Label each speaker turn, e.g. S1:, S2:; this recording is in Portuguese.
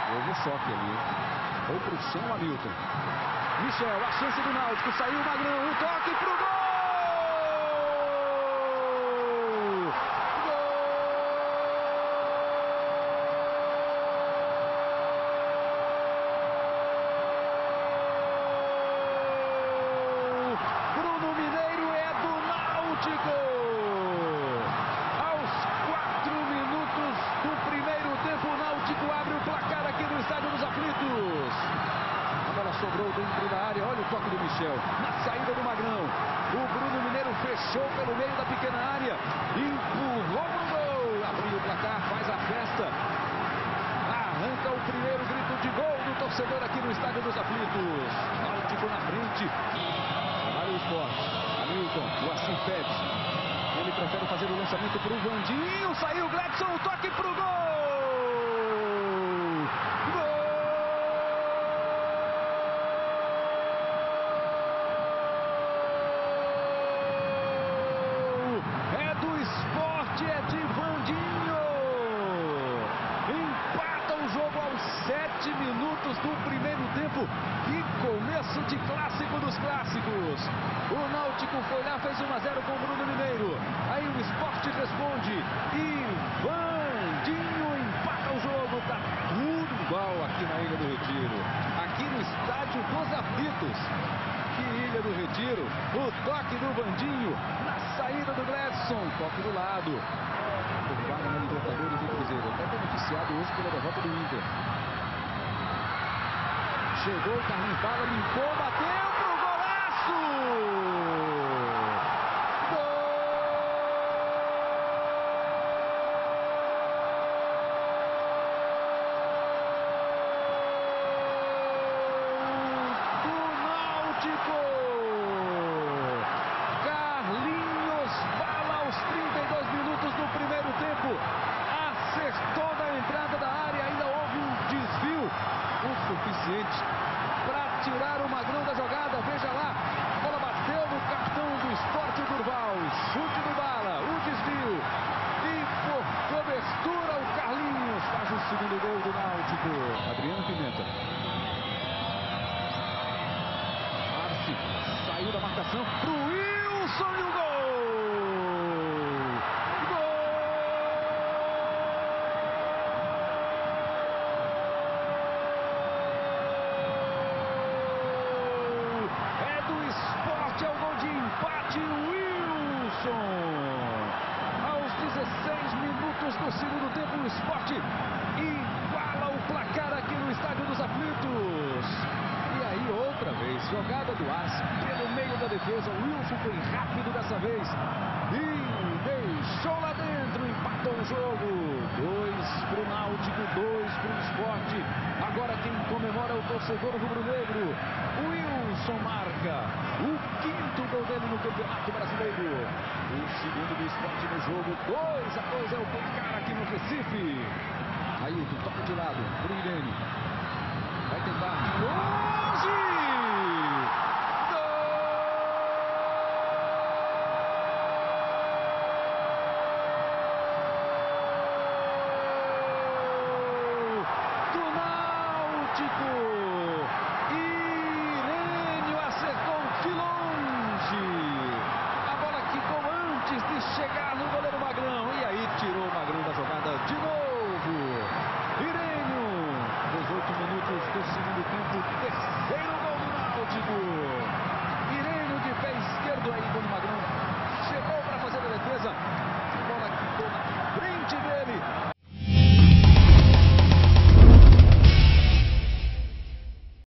S1: Houve o choque ali. Foi pro chão o Hamilton. Michel, a chance do Náutico. Saiu o Magrão. O toque pro gol! Bruno Mineiro é do Náutico! Aos 4 minutos do primeiro tempo, o Náutico abre o placar aqui no Estádio dos Aflitos. A bola sobrou dentro da área, olha o toque do Michel, na saída do Magrão. O Bruno Mineiro fechou pelo meio da pequena área, empurrou pro gol, abriu o placar, faz a festa. Arranca o primeiro grito de gol do torcedor aqui no Estádio dos Aflitos. Náutico na frente. Trabalha o Sport. Hamilton, o Assis Pérez. Ele prefere fazer o lançamento para o Vandinho. Saiu o Gladson, o toque para o gol! Gol! É do Sport, é de Vandinho! Empata o jogo aos 7 minutos do primeiro tempo. Que começo de clássico dos clássicos. O Náutico foi lá, fez 1-0 com o Bruno Mineiro. Aí o Sport responde e Vandinho empata o jogo. Tá tudo igual aqui na Ilha do Retiro. Aqui no Estádio dos Aflitos. Que Ilha do Retiro. O toque do Vandinho na saída do Gladson. Toque do lado. Por vaga na Libertadores do Cruzeiro. Até beneficiado hoje pela derrota do Inter. Chegou o Carlinhos Bala, limpou, bateu pro golaço! Gol do Náutico! Carlinhos Bala aos 32 minutos do primeiro tempo. Acertou na entrada da área, ainda houve um desvio o suficiente para tirar o Magrão da jogada. Veja lá, a bola bateu no cartão do Sport Durval. Chute do Bala, o desvio. E por cobertura o Carlinhos faz o segundo gol do Náutico. Adriano Pimenta. Arce saiu da marcação pro Wilson e o gol! É o gol de empate, Wilson. Aos 16 minutos do segundo tempo, o Sport iguala o placar aqui no Estádio dos Aflitos. E aí, outra vez, jogada do Arce pelo meio da defesa. O Wilson foi rápido dessa vez e deixou lá dentro, empatou o jogo. 2 pro Náutico, 2 pro Sport. Agora quem comemora é o torcedor rubro-negro. O Wilson marca o 5º gol dele no Campeonato Brasileiro. O segundo do Sport no jogo. 2-2 é o placar aqui no Recife. Ailton, toca de lado pro Irene. Vai tentar longe! Irênio acertou de longe. A bola quicou antes de chegar no goleiro Magrão. E aí tirou o Magrão da jogada de novo.